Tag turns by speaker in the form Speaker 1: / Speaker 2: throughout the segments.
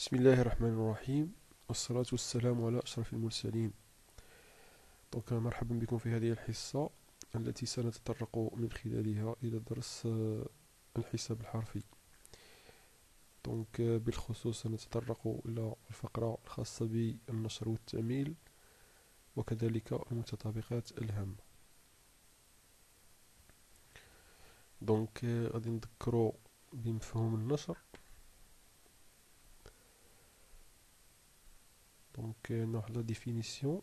Speaker 1: بسم الله الرحمن الرحيم، والصلاة والسلام على أشرف المرسلين. مرحبا بكم في هذه الحصة التي سنتطرق من خلالها إلى درس الحساب الحرفي. بالخصوص سنتطرق إلى الفقرة الخاصة بالنشر والتأميل وكذلك المتطابقات الهامة. غادي نذكروا بمفهوم النشر. La définition.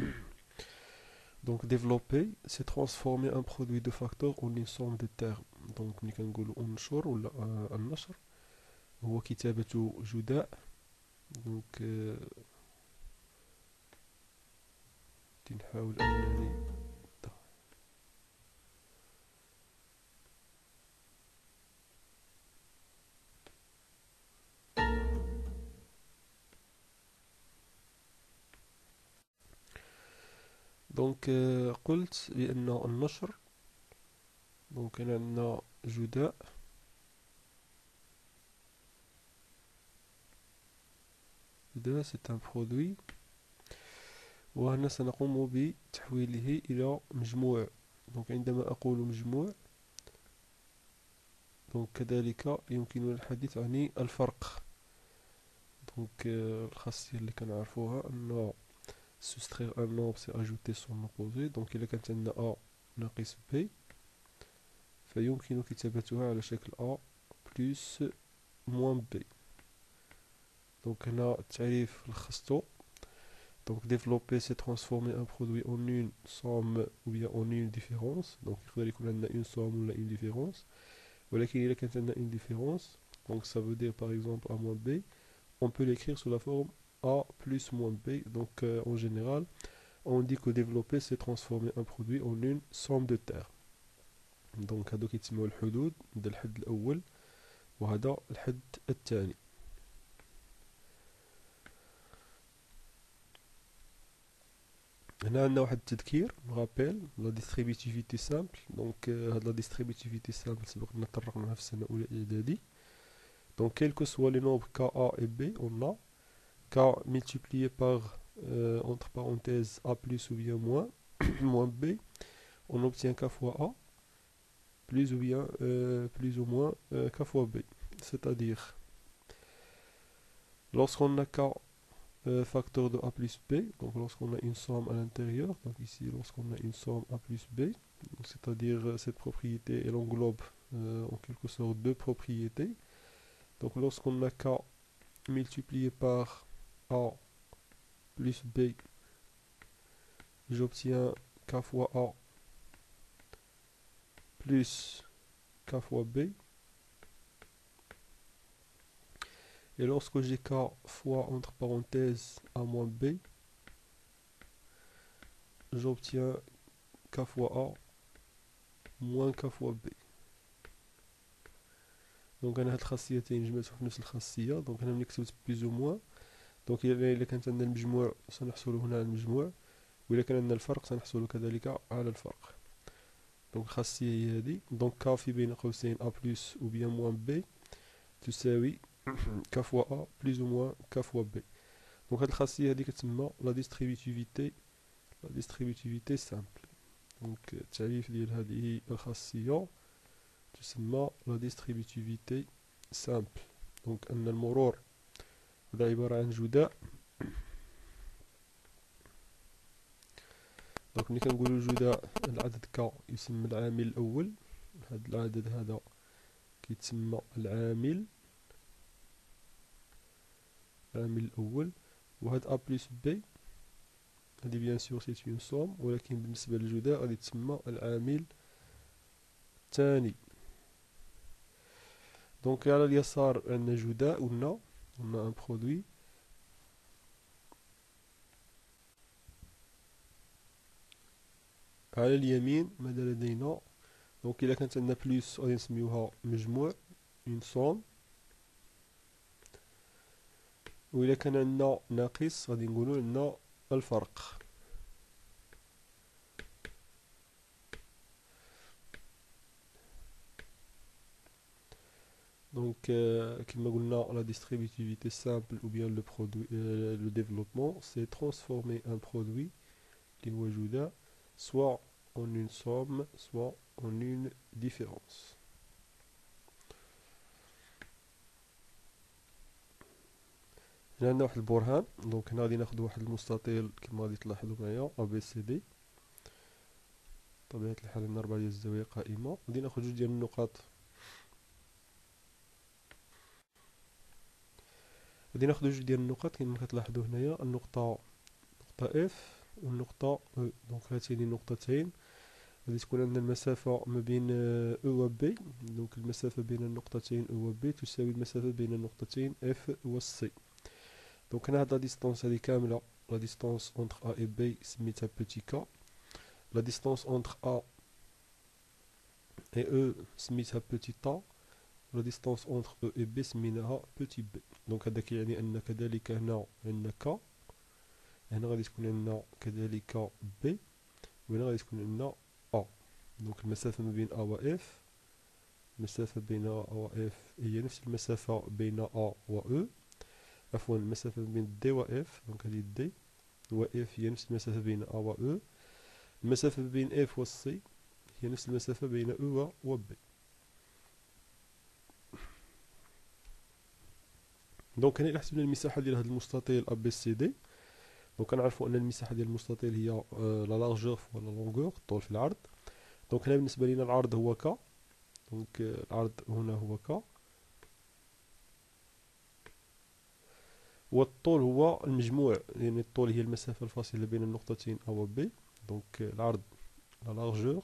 Speaker 1: Développer, c'est transformer un produit de facteurs en une somme de termes. ملي كنقولوا انشر ولا النشر هو كتابة جداء. دونك نحاول انني قلت بأن النشر كان عندنا جداء c'est un produit، وهنا سنقوم بتحويله إلى مجموع. عندما أقول مجموع كذلك يمكننا الحديث عن الفرق. الخاصية اللي كنعرفوها أن soustraire un nombre c'est ajouter son opposé. إلا كانت عندنا A ناقص B فيمكن كتابتها على شكل A plus moins B. هنا التعريف لخصتو. développer c'est transformer un produit en une somme ou bien en une différence. يقدر يكون عندنا une somme ولا une différence، ولكن إلا كانت عندنا une différence ça veut dire par exemple A moins B, on peut l'écrire sous la forme A plus moins B. En général on dit que développer c'est transformer un produit en une somme de termes. هادو كيتسموا الحدود، هذا الحد الأول وهذا الحد الثاني. هنا عندنا واحد التذكير رابيل لا ديستريبيتيفيتي سامبل. هاد لا ديستريبيتيفيتي سامبل سبق نطرقنا لها في السنة الأولى إعدادي. quel que soit les nombres K, A et B, on a K multiplié par entre parenthèses A plus ou bien moins moins B, on obtient K fois A plus ou bien plus ou moins K fois B. C'est-à-dire lorsqu'on a K facteur de A plus B, lorsqu'on a une somme à l'intérieur, ici lorsqu'on a une somme A plus B, c'est-à-dire cette propriété elle englobe en quelque sorte deux propriétés. Lorsqu'on a K multiplié par A plus B, j'obtiens K fois A plus K fois B. Et lorsque j'ai K fois entre parenthèses A moins B, j'obtiens K fois A moins K fois B. أنا هاد الخاصيتين جمعتهم في نفس الخاصية. أنا ملي كتبت بلوز أو موان إلا كانت عندنا المجموع سنحصل هنا على المجموع، وإلا كان عندنا الفرق سنحصل كذلك على الفرق. الخاصية هي هادي. K في بين قوسين A plus ou bien moins B تساوي K fois A plus ou moins K fois B. هاد الخاصية هادي كتسمى لا ديستريبيتيفيتي سامبل. التعريف ديال هذه الخاصية تسمى لا ديستريبيتيفيتي سامبل. أن المرور هذا عبارة عن جداء. ملي كنقولو جداء العدد ك يسمى العامل الأول. هذا العدد هذا كيتسمى العامل الأول. وهاد A plus B هذه بيان سور سي اون سوم، ولكن بالنسبة للجداء غادي تسمى العامل الثاني. على اليسار عندنا جداء قلنا ان برودوي. على اليمين ماذا لدينا؟ إلا كانت عندنا بلوس غادي نسميوها مجموع اون سوم، وإلا كان عندنا ناقص غادي نقولو عندنا الفرق. Donc, كما قلنا, la distributivité simple ou bien le produit, le développement, c'est transformer un produit qui est وجودة soit en une somme, soit en une différence. هنا عندنا واحد البرهان. دونك هنا غادي ناخذ واحد المستطيل كما غادي تلاحظوا معايا ا بي سي دي. بطبيعة الحال عندنا 4 ديال الزوايا قائمة. غادي ناخذ جوج ديال النقاط. كما كتلاحظوا هنايا النقطة اف والنقطة او. دونك هاتين النقطتين غادي تكون عندنا المسافة ما بين او و بي. دونك المسافة بين النقطتين او و بي تساوي المسافة بين النقطتين اف و سي. دونك هنا هاد لا ديستونس هادي كاملة، لا ديستونس اونتر ا اي بي سميتها بوتي كا. لا ديستونس اونتر ا اي او سميتها بوتي تا. لا ديستونس اونتر او اي بي سميناها بوتي بي. دونك هذا كيعني ان كذلك هنا عندنا كا، هنا غادي تكون عندنا كذلك بي، وهنا غادي تكون عندنا ا. دونك المسافة ما بين ا و اف، المسافة بين ا و اف هي نفس المسافة بين ا و او. عفوا المسافة بين دي و اف، دونك هذه دي و اف هي نفس المسافة بين ا و او. المسافة بين اف و سي هي نفس المسافة بين او و بي. دونك هنا إلا حسبنا المساحة ديال هذا المستطيل ا بي سي دي، دونك كنعرفوا ان المساحة ديال المستطيل هي لا لارجور فوا لا لونغور، الطول في العرض. دونك هنا بالنسبة لنا العرض هو كا. دونك العرض هنا هو كا، والطول هو المجموع، يعني الطول هي المسافة الفاصلة بين النقطتين A و B. دونك العرض لا لارجور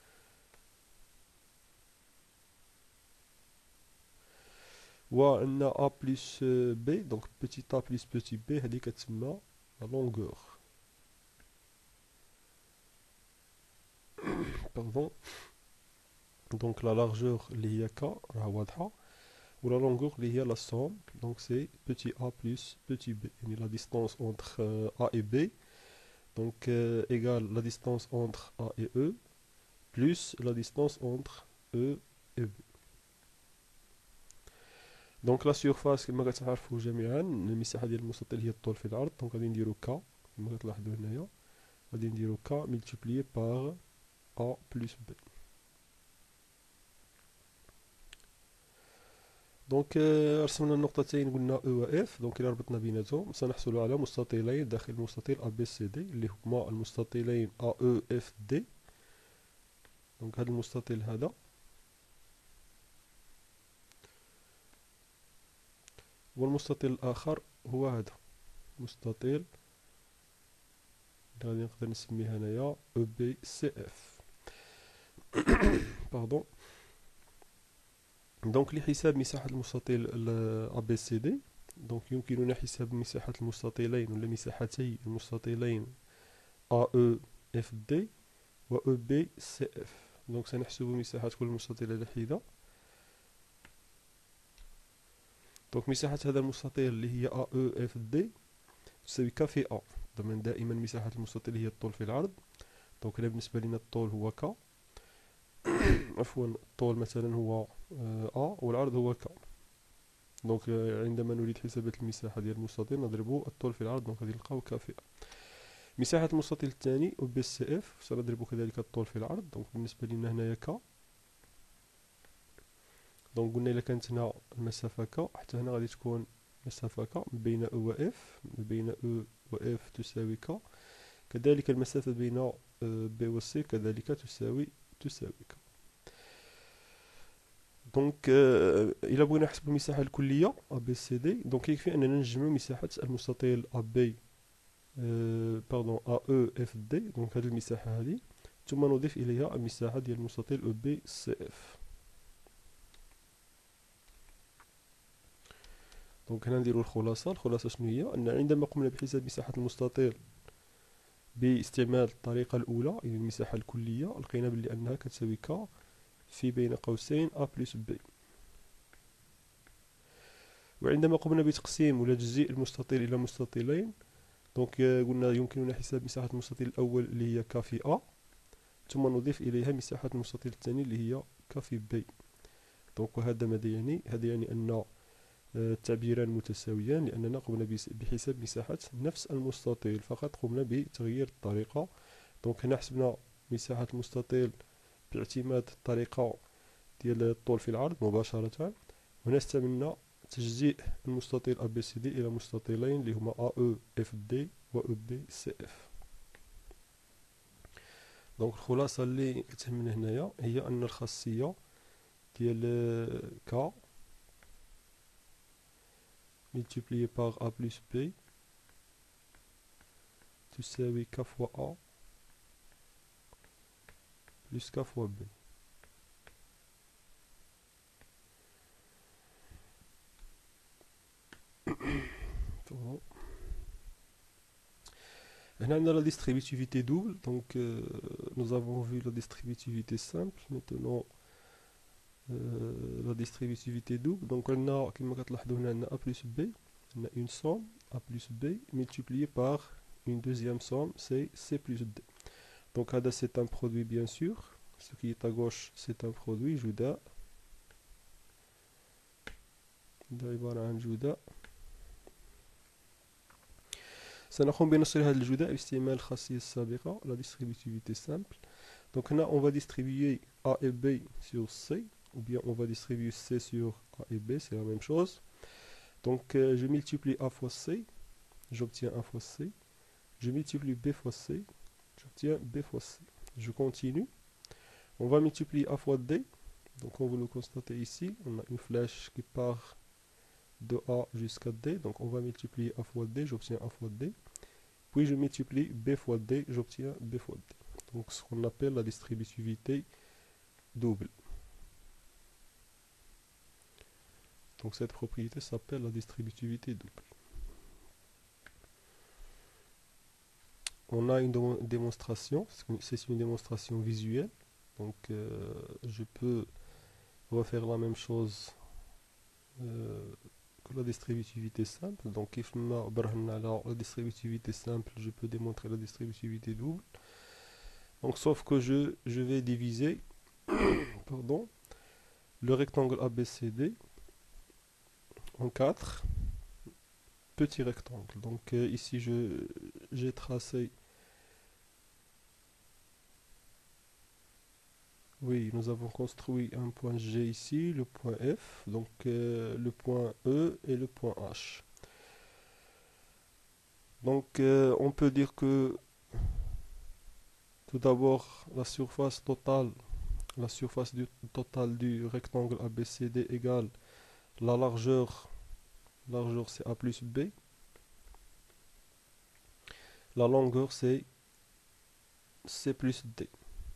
Speaker 1: وعندنا A بلس B. دونك بتي A بلس بتي B هذه كتسمى لا لونغور. باردون. دونك لا لارجور اللي هي K راه واضحة، ولا لونغور اللي هي لا سوم. دونك سي بتي A بلس بتي B، يعني لا ديستونس اونتر A et B. Donc égale la distance entre A et E plus la distance entre E et B. دونك لا سيرفاس كما كتعرفوا جميعا المساحه ديال المستطيل هي الطول في العرض. دونك غادي نديرو كا كما كتلاحظوا هنايا، غادي نديرو كا ملتيبليي بار ا بلس بي. دونك رسمنا النقطتين قلنا او و اف. دونك الى ربطنا بيناتهم سنحصل على مستطيلين داخل المستطيل ا بي سي دي اللي هما المستطيلين ا او اف دي. دونك هذا المستطيل هذا والمستطيل الاخر هو هذا مستطيل غادي نقدر نسميه هنايا او بي سي اف. باردون. دونك لحساب مساحة المستطيل ا بي سي دي، دونك يمكننا حساب مساحة المستطيلين ولا مساحتي المستطيلين ا او اف دي و او بي سي اف. دونك سنحسب مساحة كل مستطيل على حدة. دونك مساحة هذا المستطيل اللي هي ا او اف دي تساوي ك في ا. ضمن دائما مساحة المستطيل هي الطول في العرض. دونك هنا بالنسبة لنا الطول هو ك، عفوا الطول مثلا هو ا والعرض هو ك. دونك عندما نريد حساب المساحة ديال المستطيل نضرب الطول في العرض. دونك غادي نلقاو ك في ا. مساحة المستطيل الثاني او بي سي اف سنضرب كذلك الطول في العرض. دونك بالنسبة لنا هنايا ك. دونك قلنا إلا كانت هنا المسافة ك، حتى هنا غادي تكون مسافة ك بين او و اف، بين او و اف تساوي ك. كذلك المسافة بين بي و سي كذلك تساوي ك. دونك إلا بغينا نحسبو المساحة الكلية أ بي سي دي، دونك يكفي أننا نجمعو مساحة المستطيل أ بي باردون أ أو اف دي، دونك هاد المساحة هادي، ثم نضيف إليها المساحة ديال المستطيل أو بي سي اف. دونك هنا نديرو الخلاصة شنو هي؟ أن عندما قمنا بحساب مساحة المستطيل باستعمال الطريقة الأولى يعني المساحة الكلية، لقينا بلي أنها كتساوي ك في بين قوسين أ بلس بي. وعندما قمنا بتقسيم ولا تجزيء المستطيل إلى مستطيلين، دونك قلنا يمكننا حساب مساحة المستطيل الأول اللي هي ك في أ، ثم نضيف إليها مساحة المستطيل الثاني اللي هي ك في بي. دونك وهذا ماذا يعني؟ هذا يعني أن التعبيران متساويان، لأننا قمنا بحساب مساحة نفس المستطيل، فقط قمنا بتغيير الطريقة. دونك هنا حسبنا مساحة المستطيل باعتماد الطريقة ديال الطول في العرض مباشرة. هنا استعملنا تجزيء المستطيل ABCD إلى مستطيلين اللي هما AEFD و EBCF. دونك الخلاصة اللي كتهمنا هنايا هي أن الخاصية ديال K multiplié par A plus B تساوي K fois A plus K fois B. Là, on a la distributivité double, donc nous avons vu la distributivité simple, maintenant la distributivité double. Donc on a, comme vous voyez, A plus B, on a une somme A plus B multipliée par une deuxième somme, c'est C plus D. Donc là, c'est un produit bien sûr, ce qui est à gauche c'est un produit, Juda. سنقوم بنشر هذا الجداء باستعمال الخاصية السابقة la distributivité simple. Donc là on va distribuer A et B sur C, ou bien on va distribuer C sur A et B, c'est la même chose. Donc je multiplie A fois C, j'obtiens A fois C. Je multiplie B fois C, j'obtiens B fois C. Je continue. On va multiplier A fois D. Donc comme vous le constatez ici, on a une flèche qui part de A jusqu'à D. Donc on va multiplier A fois D, j'obtiens A fois D. Puis je multiplie B fois D, j'obtiens B fois D. Donc ce qu'on appelle la distributivité double. Donc cette propriété s'appelle la distributivité double. On a une démonstration, c'est une démonstration visuelle. Donc je peux refaire la même chose que la distributivité simple. Donc if la distributivité simple, je peux démontrer la distributivité double. Donc sauf que je vais diviser pardon, le rectangle ABCD en 4 petits rectangles. Donc ici j'ai tracé, oui, nous avons construit un point G ici, le point F, donc le point E et le point H. Donc on peut dire que tout d'abord la surface totale du rectangle ABCD égale la largeur c'est A plus B, la longueur c'est C plus D.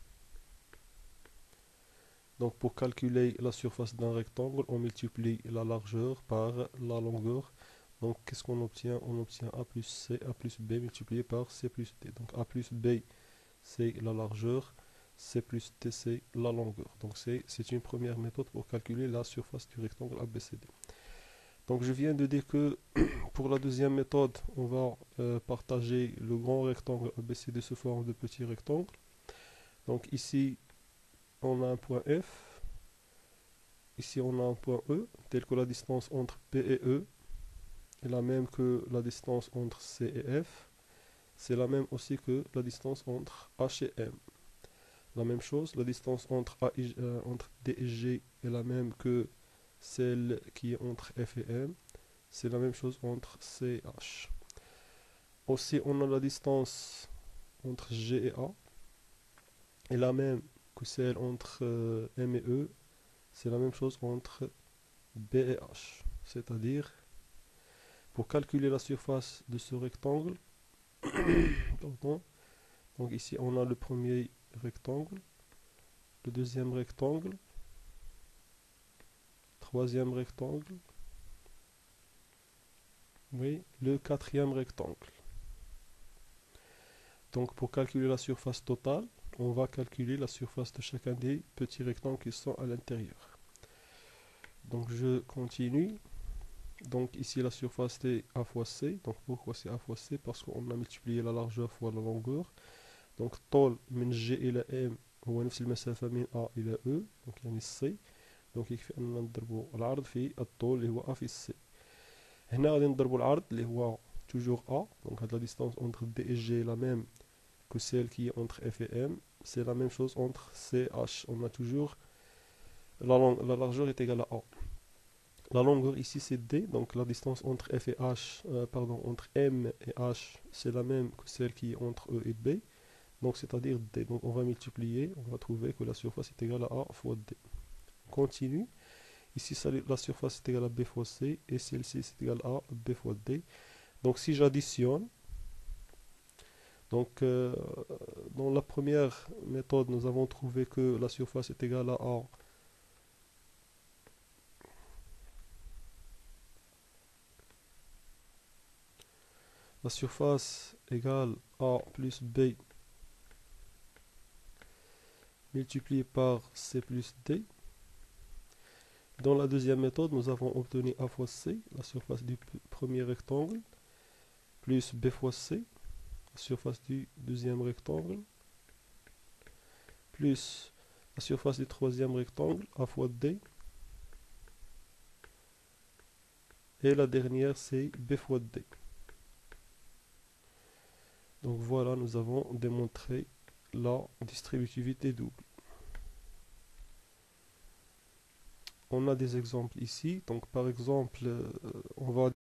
Speaker 1: Donc pour calculer la surface d'un rectangle, on multiplie la largeur par la longueur. Donc qu'est-ce qu'on obtient? On obtient A plus C, A plus B multiplié par C plus D. Donc A plus B c'est la largeur, C plus D c'est la longueur. Donc c'est une première méthode pour calculer la surface du rectangle ABCD. Donc je viens de dire que pour la deuxième méthode, on va partager le grand rectangle ABCD sous forme de petits rectangles. Donc ici, on a un point F. Ici, on a un point E, tel que la distance entre P et E est la même que la distance entre C et F. C'est la même aussi que la distance entre H et M. La même chose, la distance entre D et G est la même que celle qui est entre F et M. C'est la même chose entre C et H. Aussi, on a la distance entre G et A est la même que celle entre M et E. C'est la même chose entre B et H. C'est-à-dire, pour calculer la surface de ce rectangle, pardon, donc ici on a le premier rectangle, le deuxième rectangle, troisième rectangle, oui, le quatrième rectangle. Donc pour calculer la surface totale, on va calculer la surface de chacun des petits rectangles qui sont à l'intérieur. Donc je continue. Donc ici la surface c'est A fois C. Donc pourquoi c'est A fois C? Parce qu'on a multiplié la largeur fois la longueur. Donc طول من G إلى M هو نفس المسافة من A إلى E. Donc يعني C. دونك يكفي اننا نضربوا العرض في الطول اللي هو ا في سي. هنا غادي نضربوا العرض اللي هو توجور ا، دونك هاد لا ديستانس اونتر دي et g la même que celle qui est entre f et m, c'est la même chose entre c h. On a toujours la largeur est égale à a. La longueur ici c'est d, donc la distance entre f et h, entre m et h, c'est la même que celle qui est entre e et b, donc c'est-à-dire d. Donc on va multiplier, on va trouver que la surface est égale à a fois d. On continue. Ici la surface est égale à b fois c, et celle-ci c'est égal à b fois d. Donc si j'additionne, donc dans la première méthode nous avons trouvé que la surface est égale à a la surface égale a plus b multiplié par c plus d. Dans la deuxième méthode, nous avons obtenu a fois c, la surface du premier rectangle, plus b fois c, la surface du deuxième rectangle, plus la surface du troisième rectangle, a fois d. Et la dernière, c'est b fois d. Donc voilà, nous avons démontré la distributivité double. On a des exemples ici. Donc par exemple, on va